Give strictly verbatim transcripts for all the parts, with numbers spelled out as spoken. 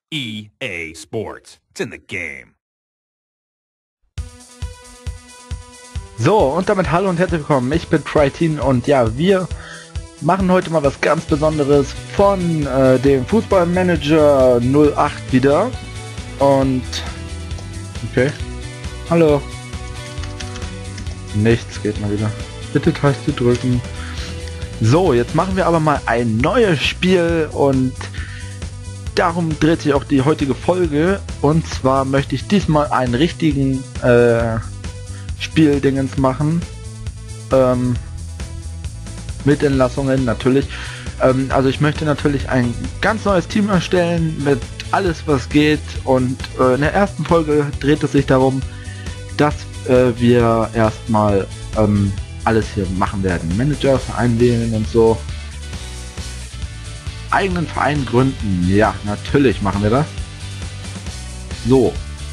E A Sports. It's in the game. So, und damit hallo und herzlich willkommen. Ich bin Tritine und ja, wir machen heute mal was ganz Besonderes von äh, dem Fußballmanager null acht wieder. Und okay. Hallo. Nichts geht mal wieder. Bitte Taste drücken. So, jetzt machen wir aber mal ein neues Spiel und darum dreht sich auch die heutige Folge. Und zwar möchte ich diesmal einen richtigen äh, Spieldingens machen. Ähm, mit Entlassungen natürlich. Ähm, also ich möchte natürlich ein ganz neues Team erstellen mit alles was geht. Und äh, in der ersten Folge dreht es sich darum, dass äh, wir erstmal ähm, alles hier machen werden. Manager, Verein wählen und so. Eigenen Verein gründen. Ja, natürlich machen wir das. So.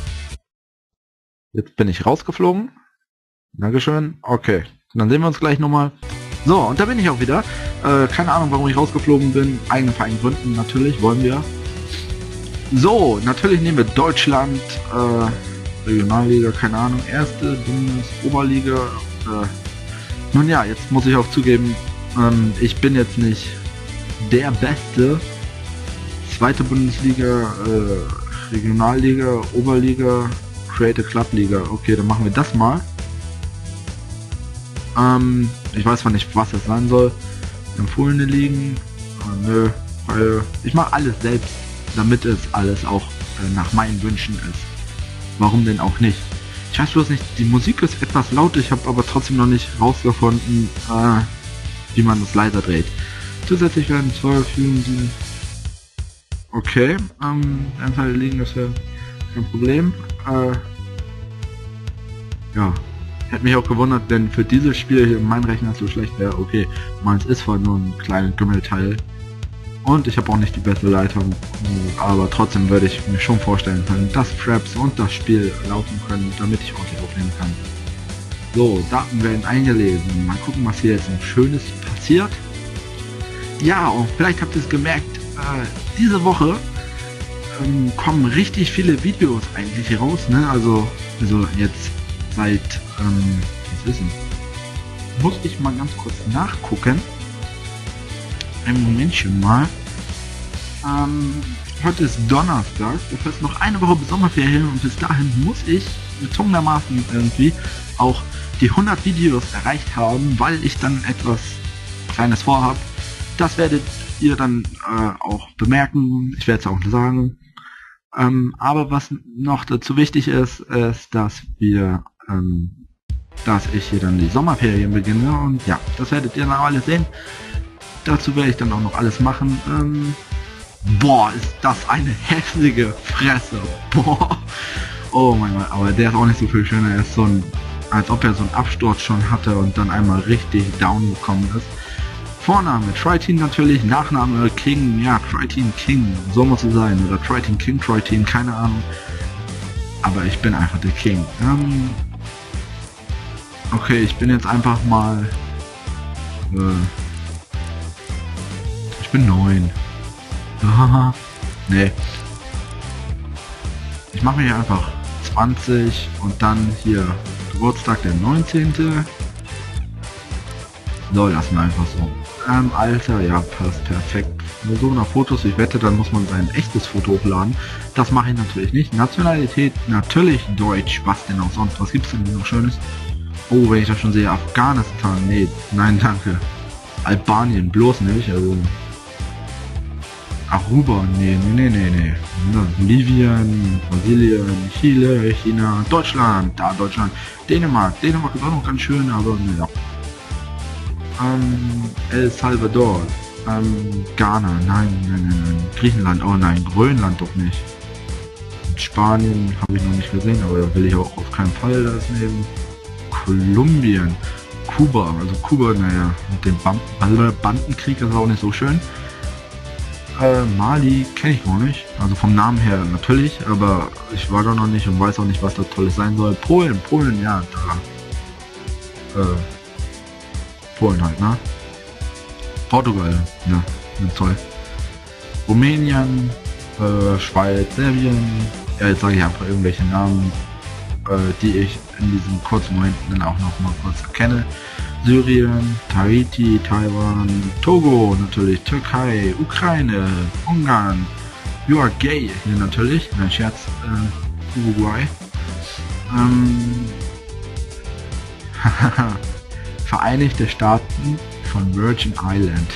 Jetzt bin ich rausgeflogen. Dankeschön. Okay. Dann sehen wir uns gleich nochmal. So, und da bin ich auch wieder. Äh, keine Ahnung, warum ich rausgeflogen bin. Eigenen Verein gründen. Natürlich, wollen wir. So, natürlich nehmen wir Deutschland. Äh, Regionalliga, keine Ahnung. Erste Bundesoberliga. Äh, nun ja, jetzt muss ich auch zugeben, ähm, ich bin jetzt nicht der Beste. Zweite Bundesliga, äh, Regionalliga, Oberliga, Create a Club Liga. Okay, dann machen wir das mal. Ähm, ich weiß zwar nicht, was es sein soll. Empfohlene Ligen. Äh, nö, äh, ich mache alles selbst, damit es alles auch äh, nach meinen Wünschen ist. Warum denn auch nicht? Ich weiß bloß nicht, die Musik ist etwas laut, ich habe aber trotzdem noch nicht rausgefunden, äh, wie man das leiser dreht. Zusätzlich werden zwei Führungen, die... Okay, ähm, Anzahl der Ligen ist ja kein Problem. Äh, ja, hätte mich auch gewundert, denn für dieses Spiel hier mein Rechner so schlecht wäre. Okay, meins ist zwar nur ein kleines Gümmelteil und ich habe auch nicht die beste Leitung, aber trotzdem würde ich mir schon vorstellen können, dass Fraps und das Spiel laufen können, damit ich ordentlich aufnehmen kann. So, Daten werden eingelesen. Mal gucken, was hier jetzt ein Schönes passiert. Ja, und vielleicht habt ihr es gemerkt, äh, diese Woche ähm, kommen richtig viele Videos eigentlich raus, ne? Also, also jetzt seit, ähm, was ist denn? Muss ich mal ganz kurz nachgucken. Ein Momentchen mal. Ähm, heute ist Donnerstag, das heißt noch eine Woche bis Sommerferien und bis dahin muss ich gezwungenermaßen irgendwie auch die hundert Videos erreicht haben, weil ich dann etwas Kleines vorhab. Das werdet ihr dann äh, auch bemerken, ich werde es auch sagen. Ähm, aber was noch dazu wichtig ist, ist, dass wir, ähm, dass ich hier dann die Sommerferien beginne und ja, das werdet ihr dann alles sehen. Dazu werde ich dann auch noch alles machen. Ähm, boah, ist das eine hässliche Fresse. Boah. Oh mein Gott, aber der ist auch nicht so viel schöner. Er ist so ein, als ob er so einen Absturz schon hatte und dann einmal richtig down gekommen ist. Vorname Tritine natürlich, Nachname King, ja, Tritine King, so muss es sein. Oder Tritine King, Tritine, keine Ahnung. Aber ich bin einfach der King. Ähm, okay, ich bin jetzt einfach mal... Äh, Ich bin neun. Haha. Nee. Ich mache mir hier einfach zwanzig und dann hier Geburtstag der neunzehnte. So, lassen wir einfach so. Ähm, Alter, ja, passt perfekt. Nur so nach Fotos, ich wette, dann muss man sein echtes Foto hochladen. Das mache ich natürlich nicht. Nationalität, natürlich Deutsch. Was denn auch sonst? Was gibt's denn noch Schönes? Oh, wenn ich das schon sehe, Afghanistan. Nee, nein, danke. Albanien, bloß nicht. Also Aruba, nee, nee, nee, nee, nee. Bolivien, Brasilien, Chile, China, Deutschland, da Deutschland, Dänemark, Dänemark ist auch noch ganz schön, aber naja. Ähm, El Salvador, ähm, Ghana, nein, nein, nein, nein, Griechenland, oh nein, Grönland doch nicht. Spanien habe ich noch nicht gesehen, aber da will ich auch auf keinen Fall das nehmen. Kolumbien, Kuba, also Kuba, naja, mit dem Bandenkrieg ist auch nicht so schön. Äh, Mali kenne ich gar nicht, also vom Namen her natürlich, aber ich war da noch nicht und weiß auch nicht, was da Tolles sein soll. Polen, Polen, ja, da. Äh, Polen halt, ne? Portugal, ja, ja toll. Rumänien, äh, Schweiz, Serbien. Ja, jetzt sage ich einfach irgendwelche Namen, äh, die ich in diesen kurzen Momenten dann auch noch mal kurz erkenne. Syrien, Tahiti, Taiwan, Togo, natürlich Türkei, Ukraine, Ungarn, Uruguay hier natürlich, mein Scherz, äh, Uruguay. Ähm, Vereinigte Staaten von Virgin Island.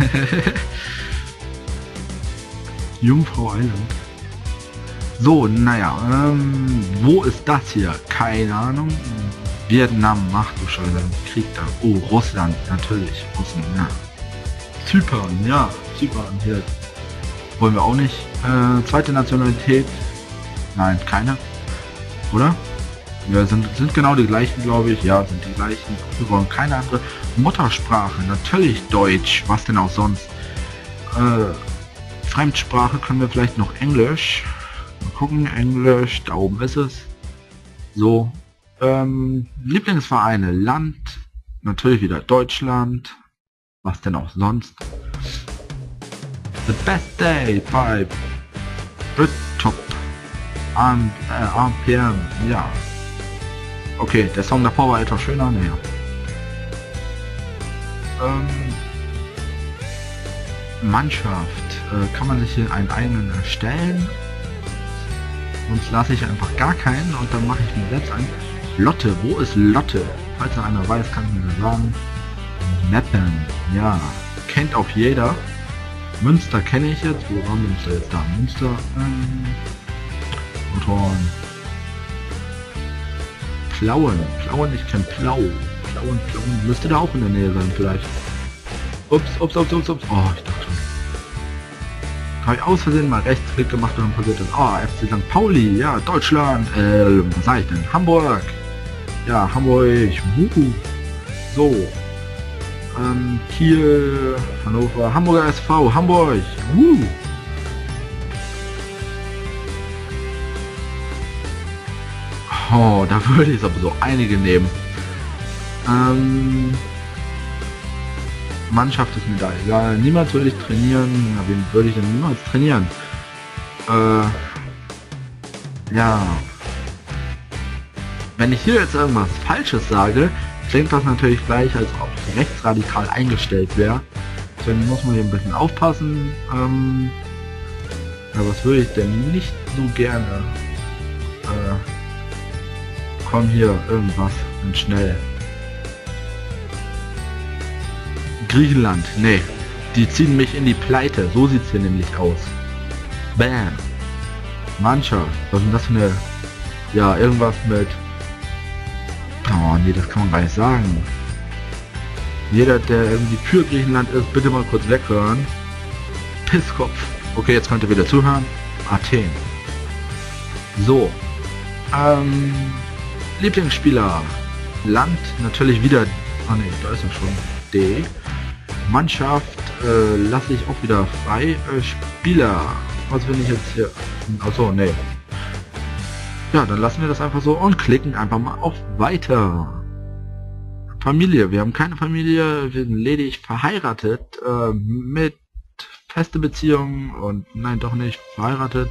Jungfrau Island. So, naja, ähm, wo ist das hier? Keine Ahnung. Vietnam, macht du Scheiße, Krieg da. Oh, Russland, natürlich. Russland, ja. Zypern, ja. Zypern, hier. Wollen wir auch nicht. Äh, zweite Nationalität. Nein, keine. Oder? Ja, sind, sind genau die gleichen, glaube ich. Ja, sind die gleichen. Wir wollen keine andere Muttersprache. Natürlich Deutsch. Was denn auch sonst? Äh, Fremdsprache können wir vielleicht noch Englisch. Mal gucken, Englisch. Da oben ist es. So. Ähm, Lieblingsvereine. Land. Natürlich wieder Deutschland. Was denn auch sonst? The best day by Britpop. Am äh, R P M. Ja. Okay, der Song davor war etwas schöner, naja. Ähm, Mannschaft. Äh, kann man sich hier einen eigenen erstellen? Sonst lasse ich einfach gar keinen und dann mache ich mir selbst einen. Lotte, wo ist Lotte? Falls da einer weiß, kann ich mir sagen. Meppen, ja. Kennt auch jeder. Münster kenne ich jetzt. Wo war Münster jetzt da? Münster. Ähm, Motoren. Plauen. Plauen, ich kenne Plau. Plauen, Plauen. Müsste da auch in der Nähe sein vielleicht. Ups, ups, ups, ups, ups. Oh, ich dachte schon. Habe ich aus Versehen mal Rechtsklick gemacht und dann passiert das. Oh, F C Sankt Pauli. Ja, Deutschland. Äh, was sag ich denn? Hamburg. Ja, Hamburg. Wuhu. So. Ähm, Kiel. Hannover. Hamburger S V. Hamburg. Wuhu. Oh, da würde ich aber so einige nehmen. Ähm, Mannschaft ist mir da egal. Niemals würde ich trainieren. Ja, wen würde ich denn niemals trainieren? Äh, ja. Wenn ich hier jetzt irgendwas Falsches sage, klingt das natürlich gleich, als ob ich rechtsradikal eingestellt wäre. Deswegen muss man hier ein bisschen aufpassen. Ähm, ja, was würde ich denn nicht so gerne? Äh, komm hier, irgendwas, und schnell. Griechenland, nee, die ziehen mich in die Pleite, so sieht's hier nämlich aus. Bam. Mannschaft, was ist denn das für eine, ja, irgendwas mit, oh nee, das kann man gar nicht sagen. Jeder, der irgendwie für Griechenland ist, bitte mal kurz weghören. Pisskopf. Okay, jetzt könnt ihr wieder zuhören. Athen. So. Ähm, Lieblingsspieler. Land, natürlich wieder, ah ne, da ist er schon. D. Mannschaft äh, lasse ich auch wieder frei. Äh, Spieler. Was will ich jetzt hier? Achso, ne. Ja, dann lassen wir das einfach so und klicken einfach mal auf Weiter. Familie. Wir haben keine Familie. Wir sind ledig verheiratet. Äh, mit feste Beziehung und nein, doch nicht. Verheiratet.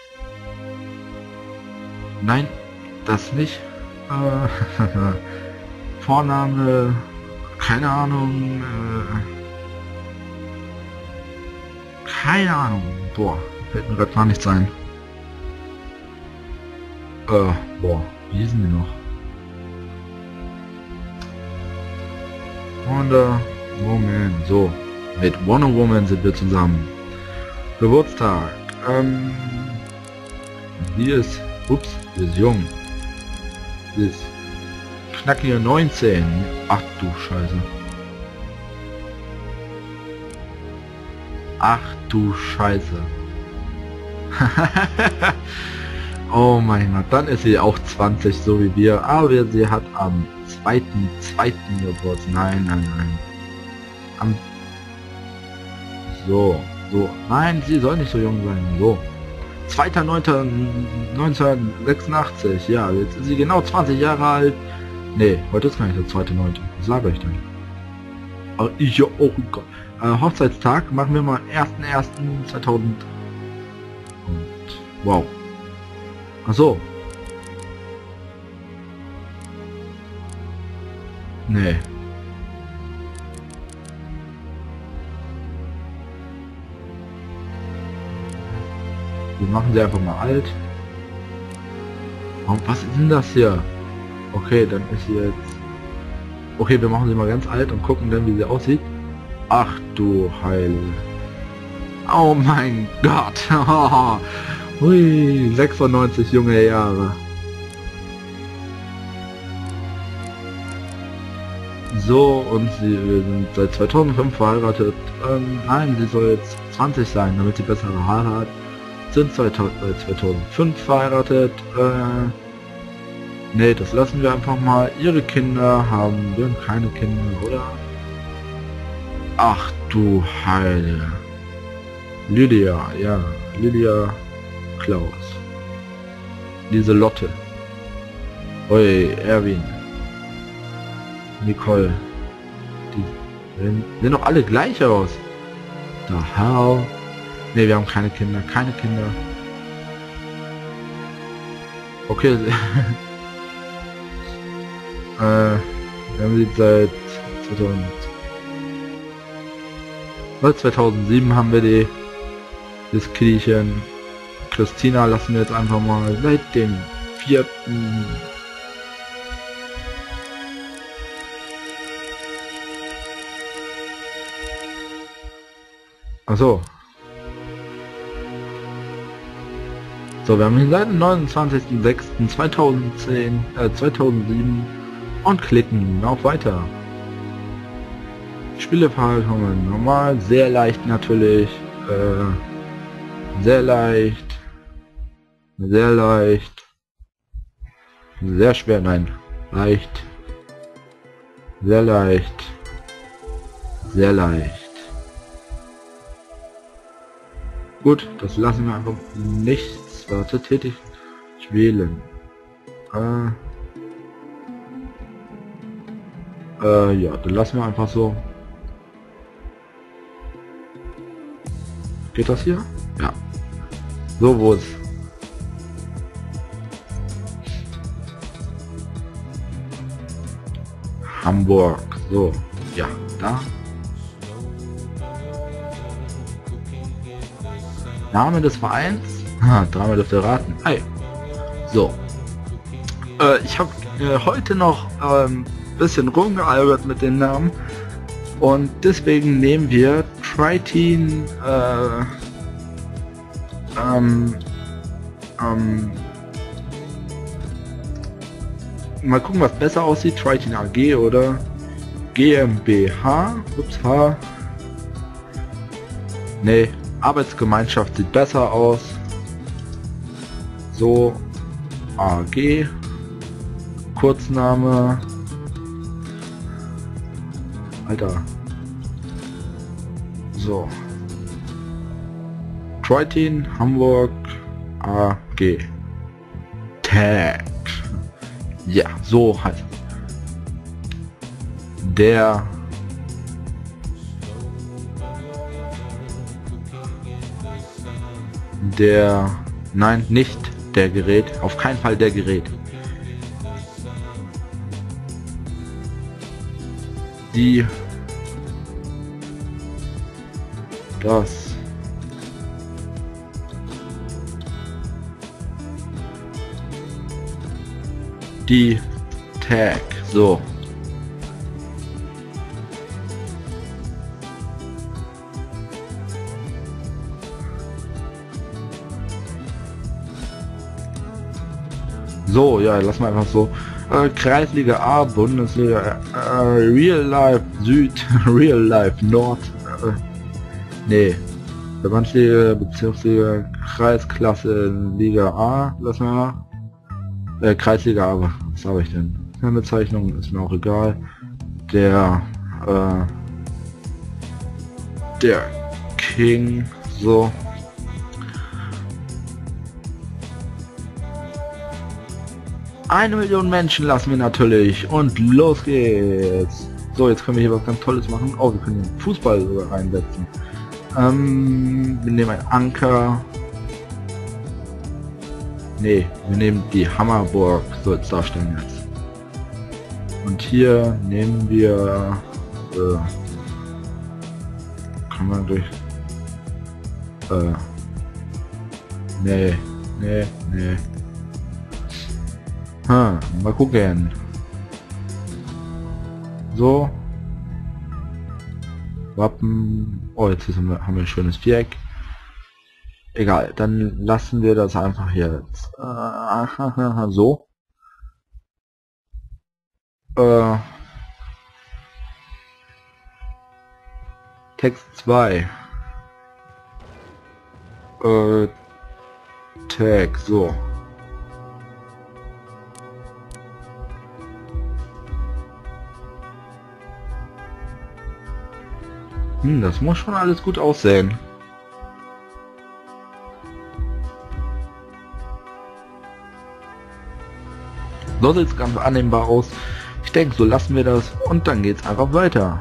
Nein, das nicht. Äh, Vorname. Keine Ahnung. Äh, keine Ahnung. Boah, fällt mir gerade gar nichts ein. Äh, boah, wie sind die noch? Wonder Woman. So, mit Wonder Woman sind wir zusammen. Geburtstag. Ähm, sie ist, ups, sie ist jung. Sie ist knackige neunzehn. Ach du Scheiße. Ach du Scheiße. Oh mein Gott, dann ist sie auch zwanzig, so wie wir. Aber sie hat am zweiten zweiten Geburtstag. Nein, nein, nein. Am so, so. Nein, sie soll nicht so jung sein. So. zweiter neunter neunzehnhundertsechsundachtzig. Ja, jetzt ist sie genau zwanzig Jahre alt. Nee, heute ist gar nicht der zweite neunte Was laber ich denn? Aber ich ja auch. Äh, Hochzeitstag machen wir mal ersten ersten zweitausend. Und wow. Ach so. Nee. Wir machen sie einfach mal alt. Und was ist denn das hier? Okay, dann ist sie jetzt... Okay, wir machen sie mal ganz alt und gucken dann, wie sie aussieht. Ach du Heil. Oh mein Gott. Hui, sechsundneunzig junge Jahre. So, und sie wir sind seit zweitausendfünf verheiratet. Ähm, nein, sie soll jetzt zwanzig sein, damit sie bessere Haare hat. Sind seit zweitausendfünf verheiratet. Äh, nee, das lassen wir einfach mal. Ihre Kinder haben wir keine Kinder, oder? Ach du Heil. Lydia, ja, Lydia Klaus. Lieselotte. Oi, Erwin. Nicole. Die sehen, sehen doch alle gleich aus. Da hau. Ne, wir haben keine Kinder, keine Kinder. Okay. äh, wir haben sie seit zweitausend. Seit zweitausendsieben haben wir die. Das Kindchen. Christina lassen wir jetzt einfach mal seit dem vierten. Achso. So, wir haben ihn seit dem neunundzwanzigsten sechsten zweitausendzehn, äh, zweitausendsieben und klicken auf Weiter. Spieleverhalten haben wir normal, sehr leicht natürlich, äh, sehr leicht, sehr leicht, sehr schwer, nein, leicht, sehr leicht, sehr leicht. Gut, das lassen wir einfach nichts. Warte, tätig wählen. Äh, äh, ja, dann lassen wir einfach so. Geht das hier? Ja. So, wo ist? Hamburg. So, ja, da. Name des Vereins? Ha, dreimal dürft ihr raten. Hey. So. Äh, ich habe äh, heute noch ein ähm, bisschen rumgealbert mit den Namen. Und deswegen nehmen wir Triton, äh, ähm, ähm, mal gucken, was besser aussieht. Triton A G oder GmbH. Ups, H. Nee. Arbeitsgemeinschaft sieht besser aus. So, A G, Kurzname, Alter, so, Triton, Hamburg, A G, Tag, ja, so heißt der der, nein, nicht der Gerät, auf keinen Fall der Gerät. Die, das, die Tag, so. So, ja, lass mal einfach so. Äh, Kreisliga A, Bundesliga, äh, Real Life Süd, Real Life Nord, äh, nee, Verbandsliga, Bezirksliga, Kreisklasse, Liga A, lass mal, äh, Kreisliga A, was habe ich denn? Keine Bezeichnung, ist mir auch egal. Der, äh, der King, so. Eine Million Menschen lassen wir natürlich und los geht's. So, jetzt können wir hier was ganz Tolles machen. Oh, wir können den Fußball sogar reinsetzen. Ähm, wir nehmen einen Anker. Nee, wir nehmen die Hammerburg, soll es darstellen jetzt. Und hier nehmen wir... Äh, kann man durch... Äh, nee, nee, nee. Hm, mal gucken. So. Wappen. Oh, jetzt haben wir, haben wir ein schönes Viereck. Egal, dann lassen wir das einfach jetzt. Äh, so. Äh, Text zwei. Äh, Tag, so. Hm, das muss schon alles gut aussehen. So sieht es ganz annehmbar aus. Ich denke, so lassen wir das und dann geht's einfach weiter.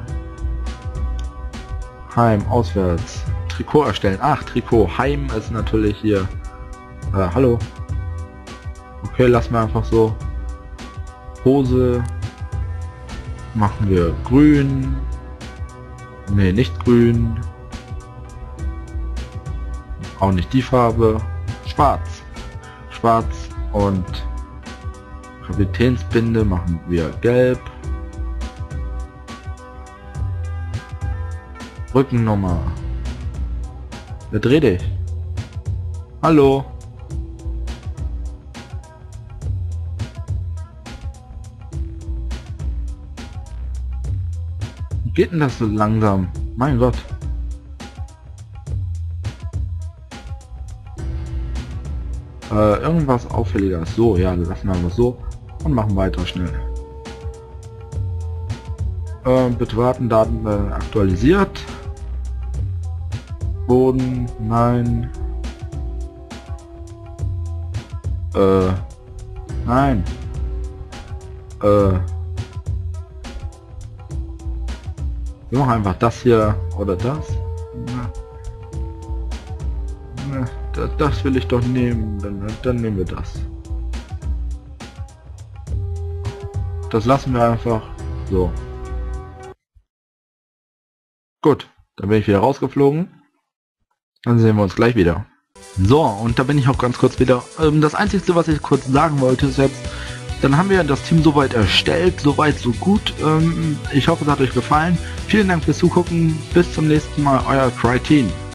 Heim, auswärts. Trikot erstellen. Ach, Trikot. Heim ist natürlich hier. Äh, hallo. Okay, lassen wir einfach so. Hose. Machen wir grün. Ne, nicht grün. Auch nicht die Farbe. Schwarz. Schwarz und Kapitänsbinde machen wir gelb. Rückennummer. Wer dreht dich? Hallo? Wie geht denn das so langsam? Mein Gott. Äh, irgendwas Auffälliges. So, ja, lassen wir einfach so und machen weiter schnell. Äh, bitte warten, Daten äh, aktualisiert. Boden, nein. Äh, nein. Äh, wir machen einfach das hier oder das. Na, das, das will ich doch nehmen, dann, dann nehmen wir das. Das lassen wir einfach so. Gut, dann bin ich wieder rausgeflogen. Dann sehen wir uns gleich wieder. So, und da bin ich auch ganz kurz wieder. Ähm, das Einzige, was ich kurz sagen wollte, ist jetzt, dann haben wir das Team soweit erstellt, soweit so gut. Ähm, ich hoffe, es hat euch gefallen. Vielen Dank fürs Zugucken. Bis zum nächsten Mal, euer Cry Team.